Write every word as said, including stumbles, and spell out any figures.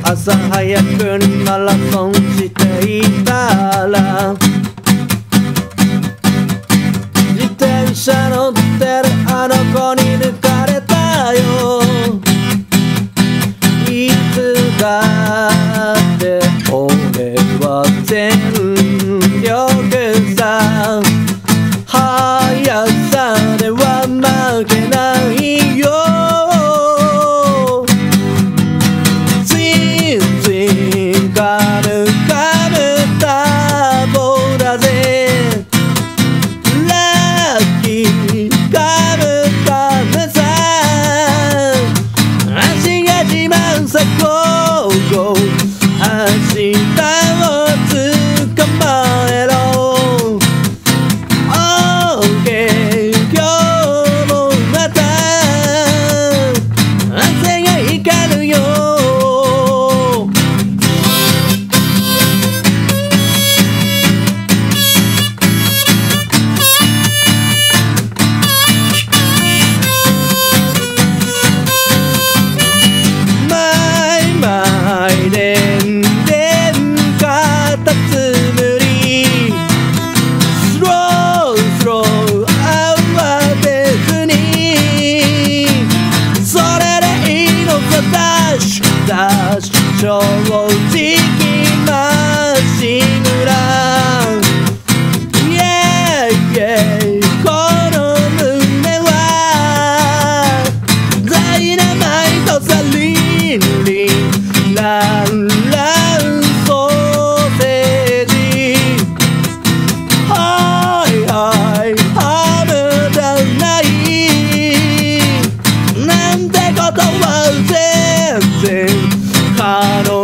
朝早くにマラソンしていたら自転車乗ってるあの子に抜かれたよ。いつだって俺は全力さ、速さでは負けないよ。ツインツインカムカムターボだぜ。ラッキーカムカムさ、足が自慢さゴーゴー、明日を捕まえろ。正直まっしぐら Yeah, yeah この胸はダイナマイトさリンリンランランソーセージはいはいハムだないなんてことは全然可能